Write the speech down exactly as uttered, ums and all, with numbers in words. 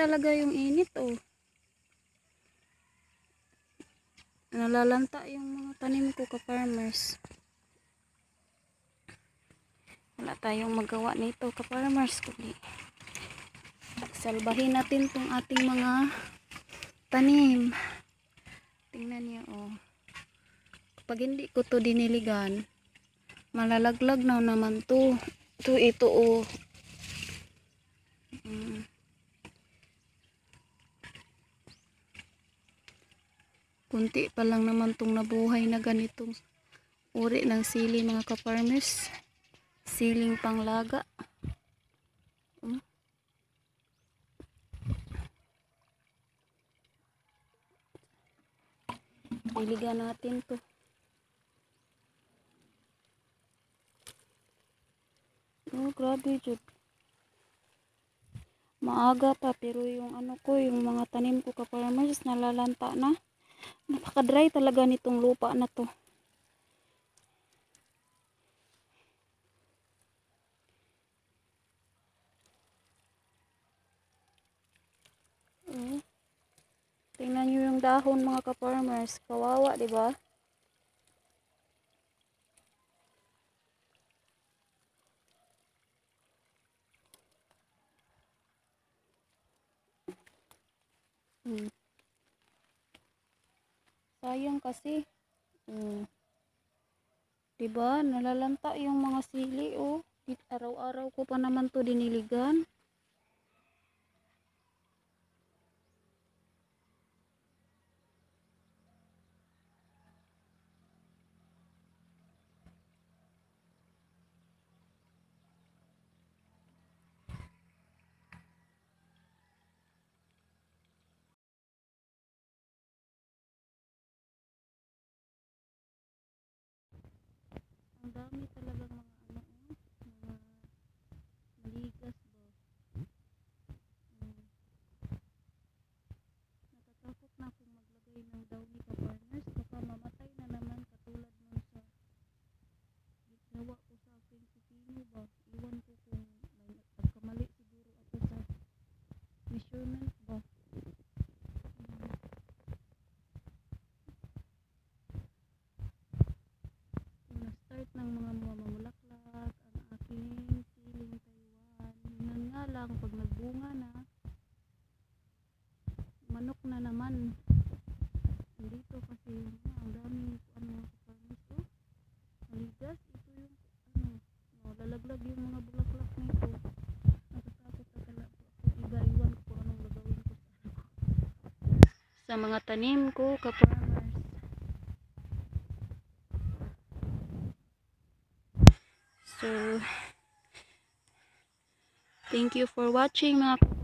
talaga yung init, oh. Nalalanta yung mga tanim ko, ka-farmers. Wala tayong magawa nito, ka-farmers, kundi salbahin natin tong ating mga tanim. Tingnan niyo, oh. Kapag hindi ko to diniligan, malalaglag na naman to. Ito, ito, oh. Hmm. Kunti pa lang naman tong nabuhay na ganitong uri ng sili, mga ka-farmers. Siling panglaga. Hmm. Diligan natin to. Oh, grabe jud. Maaga pa pero yung ano ko, yung mga tanim ko, ka-farmers, nalalanta na. Napaka-dry talaga nitong lupa na to. Oh. Tingnan nyo yung dahon, mga ka-farmers. Kawawa, di ba? Hmm. Sayang kasi. Hmm. Diba? Nalalanta yung mga sili, oh. Araw-araw ko pa naman to diniligan. Ang dami talagang mga ano, oh, mga maligas ba. Hmm. Natatakot na akong maglagay ng downy, ka-farmers. Baka mamatay na naman katulad nun sa ginawa ko sa aking pipino ba. Iwan ko kung may pagkamali siguro ako sa measurement ba. Hmm. Na-start ng mga mamulaklak ang aking siling Taiwan. Yun nga lang, pag nagbunga na, manok na naman. Dito kasi ang daming ano, ka-farmers to. Maligas, ito yung ano, no, lalaglag yung mga bulaklak nito. Natatakot na talaga ako. Iba, iwan ko kung anong gagawin ko sa ano, sa mga tanim ko, ka-farmers. So, thank you for watching, mga